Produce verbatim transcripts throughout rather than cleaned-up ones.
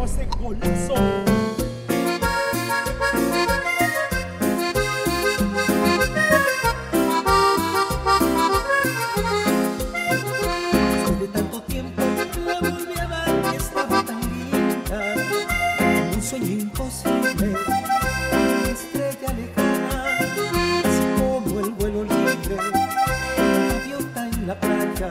no se colapsó. Después de tanto tiempo la volví a ver y estaba tan linda, como un sueño imposible, una estrella lejana, así como el vuelo libre, una gaviota en la playa.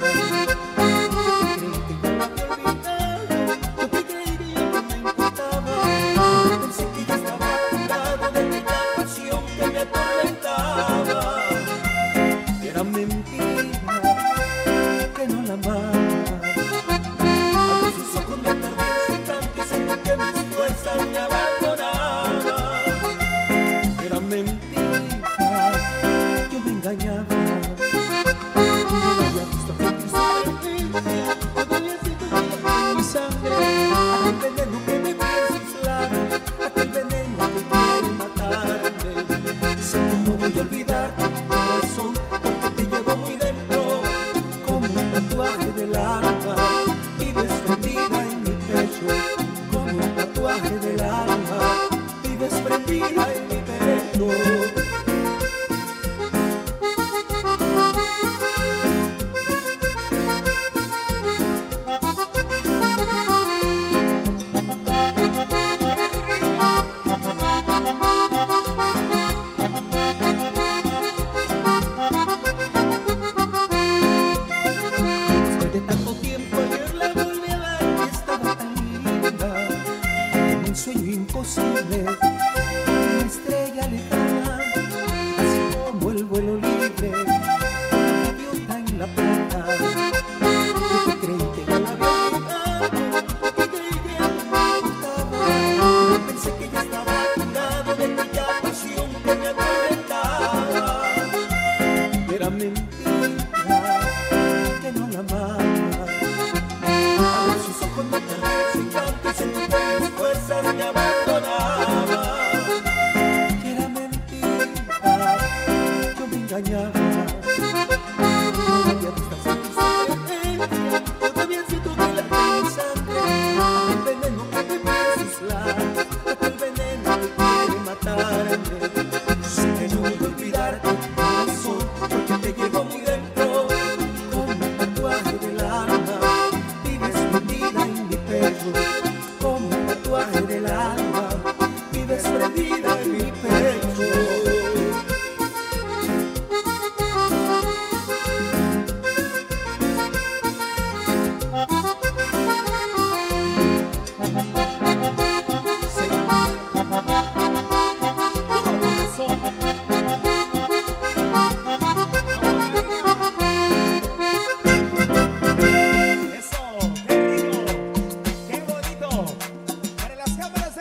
Era mentira que no la amaba. Abrí sus ojos, me perdí en su canto y sentí que mis fuerzas me abandonaban. Era mentira, yo me engañaba. Yo no había visto sentir su presencia, todavía siento en mi sangre aquel veneno que me pide sus labios, aquel veneno que quiere matarme. Sé que no voy a olvidar tu corazón, porque te llevo muy dentro, como un tatuaje del alma. Vives prendida en mi pecho, como un tatuaje del alma. Vives prendida en mi pecho. De tanto tiempo ayer la volví a ver y estaba tan linda, un sueño imposible.